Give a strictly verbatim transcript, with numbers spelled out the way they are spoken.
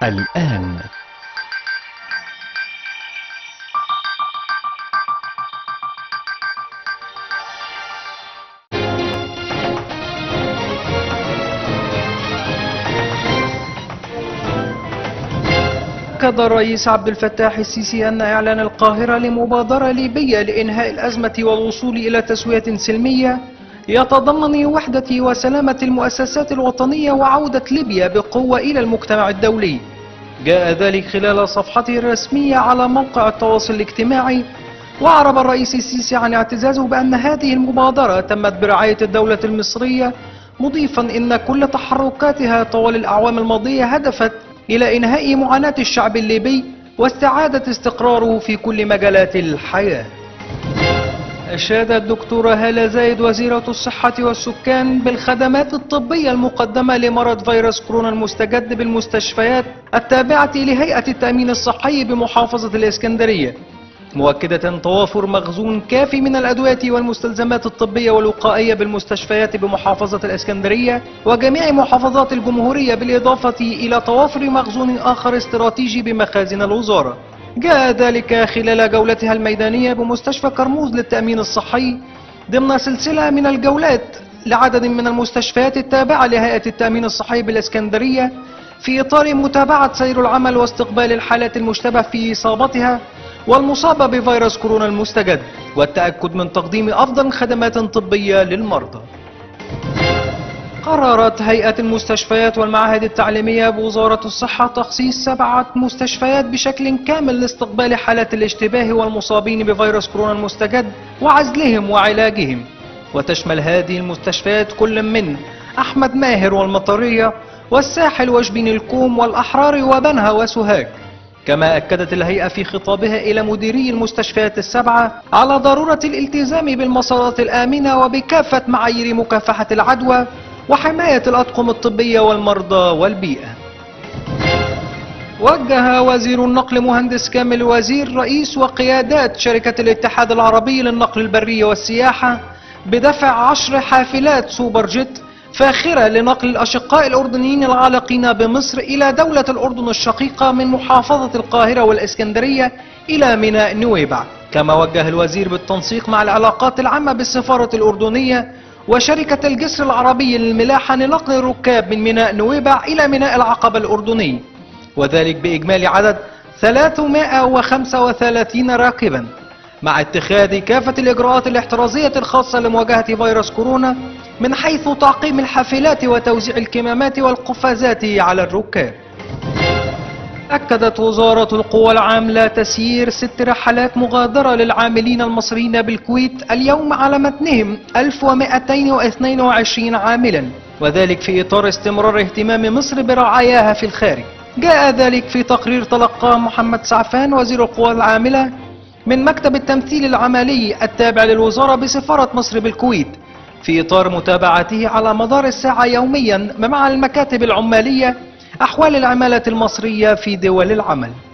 الآن. أكد الرئيس عبد الفتاح السيسي أن إعلان القاهرة لمبادرة ليبية لإنهاء الأزمة والوصول إلى تسوية سلمية يتضمن وحدة وسلامة المؤسسات الوطنية وعودة ليبيا بقوة إلى المجتمع الدولي. جاء ذلك خلال صفحته الرسمية على موقع التواصل الاجتماعي، وأعرب الرئيس السيسي عن اعتزازه بأن هذه المبادرة تمت برعاية الدولة المصرية، مضيفا إن كل تحركاتها طوال الأعوام الماضية هدفت إلى إنهاء معاناة الشعب الليبي واستعادة استقراره في كل مجالات الحياة. أشاد الدكتورة هالة زايد وزيرة الصحة والسكان بالخدمات الطبية المقدمة لمرض فيروس كورونا المستجد بالمستشفيات التابعة لهيئة التأمين الصحي بمحافظة الإسكندرية، مؤكدة توافر مخزون كافي من الأدوية والمستلزمات الطبية والوقائية بالمستشفيات بمحافظة الإسكندرية وجميع محافظات الجمهورية، بالإضافة إلى توافر مخزون آخر استراتيجي بمخازن الوزارة. جاء ذلك خلال جولتها الميدانية بمستشفى كرموز للتأمين الصحي ضمن سلسلة من الجولات لعدد من المستشفيات التابعة لهيئة التأمين الصحي بالإسكندرية في إطار متابعة سير العمل واستقبال الحالات المشتبه في إصابتها والمصابة بفيروس كورونا المستجد، والتأكد من تقديم أفضل خدمات طبية للمرضى. قررت هيئة المستشفيات والمعاهد التعليمية بوزارة الصحة تخصيص سبعة مستشفيات بشكل كامل لاستقبال حالات الاشتباه والمصابين بفيروس كورونا المستجد وعزلهم وعلاجهم، وتشمل هذه المستشفيات كل من أحمد ماهر والمطرية والساحل وشبين الكوم والأحرار وبنها وسوهاج. كما أكدت الهيئة في خطابها إلى مديري المستشفيات السبعة على ضرورة الالتزام بالمسارات الآمنة وبكافة معايير مكافحة العدوى وحماية الأطقم الطبية والمرضى والبيئة. وجه وزير النقل مهندس كامل وزير رئيس وقيادات شركة الاتحاد العربي للنقل البري والسياحة بدفع عشر حافلات سوبر جيت فاخرة لنقل الأشقاء الأردنيين العالقين بمصر إلى دولة الأردن الشقيقة من محافظة القاهرة والإسكندرية إلى ميناء نويبع. كما وجه الوزير بالتنسيق مع العلاقات العامة بالسفارة الأردنية وشركة الجسر العربي للملاحة لنقل الركاب من ميناء نويبع إلى ميناء العقبة الأردني، وذلك بإجمالي عدد ثلاثمائة وخمسة وثلاثين راكبا، مع اتخاذ كافة الإجراءات الاحترازية الخاصة لمواجهة فيروس كورونا من حيث تعقيم الحافلات وتوزيع الكمامات والقفازات على الركاب. أكدت وزارة القوى العاملة تسيير ست رحلات مغادرة للعاملين المصريين بالكويت اليوم على متنهم ألف ومئتين واثنين وعشرين عاملا، وذلك في إطار استمرار اهتمام مصر برعاياها في الخارج. جاء ذلك في تقرير تلقاه محمد سعفان وزير القوى العاملة من مكتب التمثيل العملي التابع للوزارة بسفارة مصر بالكويت، في إطار متابعته على مدار الساعة يوميا مع المكاتب العمالية أحوال العمالة المصرية في دول العمل.